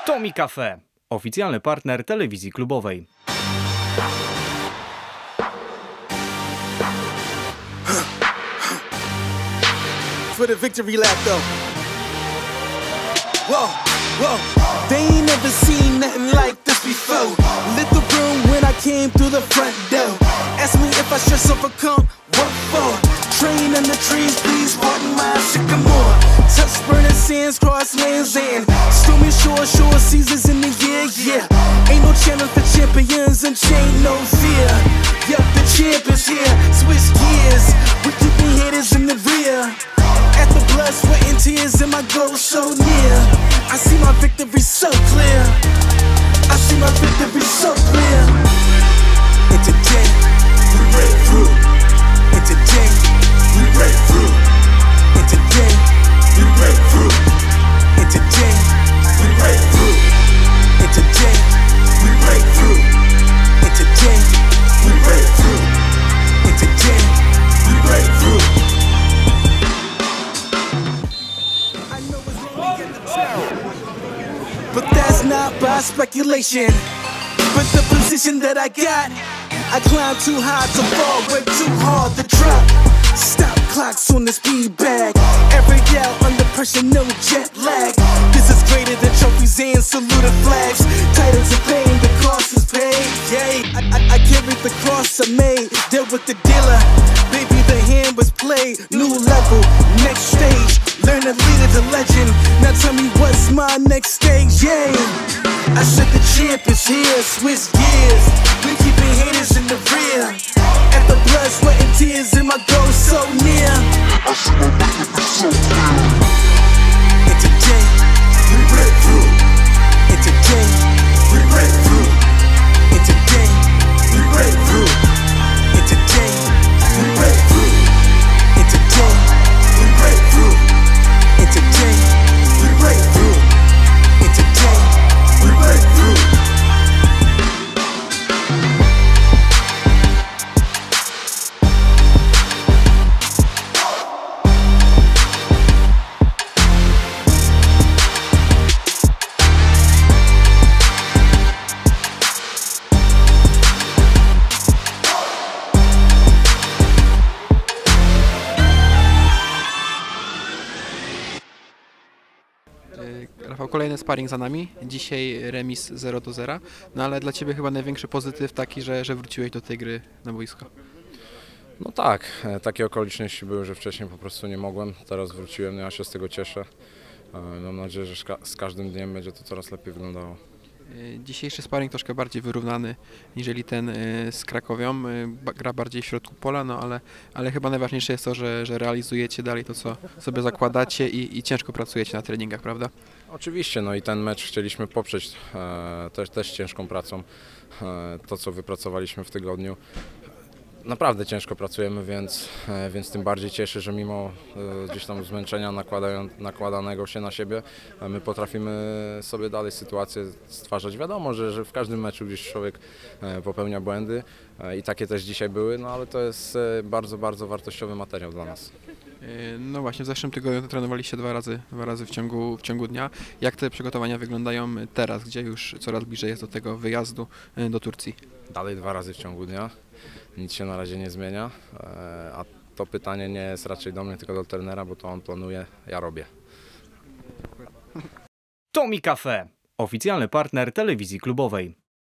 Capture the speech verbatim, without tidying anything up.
Tomi Cafe, oficjalny partner telewizji klubowej. For the victory lap though. Whoa, whoa. They ain't never seen nothing like this before. Lit the room when I came through the front door. Ask me if I should overcome. What for? Train in the trees, please pardon my sycamore. Touch burning sands, cross lands and stormy shore, shore seasons in the year, yeah. Ain't no challenge for champions and chain no fear. Yup, the champ is here. Switch gears, we keeping haters in the rear. At the blood, sweat and tears and my goal so near. I see my victory so clear. I see my victory so clear. And today, we break through. And today, we break through. And today, we break through. And today, we break through. And today, we break through. And today, we break through. And today, we break through. But that's not by speculation. But the position that I got, I climb too high to fall, work too hard to drop. Stop clocks on the speed bag. Every out under pressure, no jet lag. This is greater than trophies and saluted flags. Titles of fame, the cost is paid. Yay, I, I, I carried the cross I made. Dealt with the dealer, baby the hand was played. New level, next stage. Learn to lead it to legend. Now tell me what's my next stage, yeah. I said the champ is here, switch gears. We keeping haters in the rear. At the blood, sweat and tears and my goal so near. I see my victory so clear. And today, we break through. And today, we break through. And today, we break through. And today, we break through. And today, we break through. And today, we break through. And today, we break through. Rafał, kolejny sparring za nami, dzisiaj remis zero do zera, no ale dla Ciebie chyba największy pozytyw taki, że, że wróciłeś do tej gry na boisko. No tak, takie okoliczności były, że wcześniej po prostu nie mogłem, teraz wróciłem, no ja się z tego cieszę. Mam nadzieję, że z każdym dniem będzie to coraz lepiej wyglądało. Dzisiejszy sparring troszkę bardziej wyrównany niżeli ten z Krakowią, gra bardziej w środku pola, no ale, ale chyba najważniejsze jest to, że, że realizujecie dalej to, co sobie zakładacie i, i ciężko pracujecie na treningach, prawda? Oczywiście, no i ten mecz chcieliśmy poprzeć e, też, też ciężką pracą, e, to co wypracowaliśmy w tygodniu. Naprawdę ciężko pracujemy, więc, e, więc tym bardziej cieszę, że mimo e, gdzieś tam zmęczenia nakładanego się na siebie, e, my potrafimy sobie dalej sytuację stwarzać. Wiadomo, że, że w każdym meczu gdzieś człowiek e, popełnia błędy e, i takie też dzisiaj były, no ale to jest e, bardzo, bardzo wartościowy materiał dla nas. No właśnie, w zeszłym tygodniu trenowaliście dwa razy, dwa razy w ciągu, w ciągu dnia. Jak te przygotowania wyglądają teraz, gdzie już coraz bliżej jest do tego wyjazdu do Turcji? Dalej dwa razy w ciągu dnia. Nic się na razie nie zmienia, a to pytanie nie jest raczej do mnie, tylko do trenera, bo to on planuje, ja robię. Tomi Cafe, oficjalny partner telewizji klubowej.